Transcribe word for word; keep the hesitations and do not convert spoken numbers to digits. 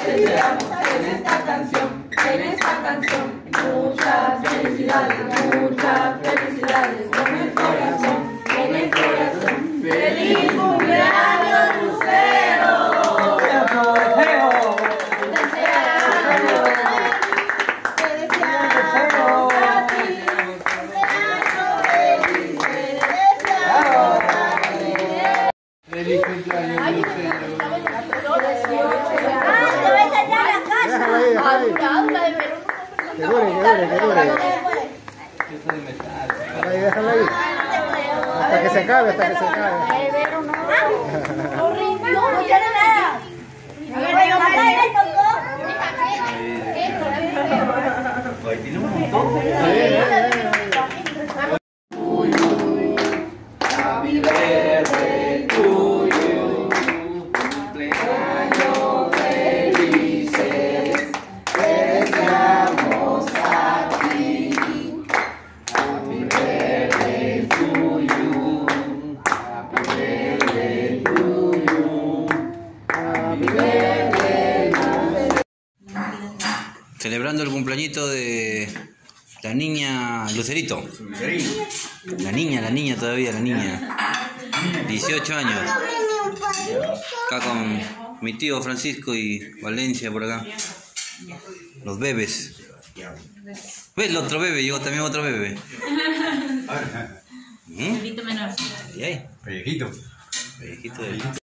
deseamos en esta canción, en esta canción. Muchas felicidades, muchas felicidades, con el corazón, con el corazón. ¡Feliz cumpleaños, Lucero! Feliz cumpleaños, Lucero. ¡Ah, te vais allá a la casa! Déjala ahí, déjala ahí. Que dure, que dure, que dure. Déjala ahí, déjala ahí. Hasta que se acabe, hasta que se acabe. Ahí tiene un montón. Happy birthday to you. Cumpleaños felices, te deseamos a ti. Happy birthday to you. Happy birthday to you. Happy birthday to you. Celebrando el cumpleañito de la niña Lucerito. La niña, la niña todavía, la niña. dieciocho años. Acá con mi tío Francisco y Valencia por acá. Los bebés. ¿Ves? El otro bebé, llegó también otro bebé. ¿Mm? Menor. ¿Y ahí? Pellejito. Pellejito de...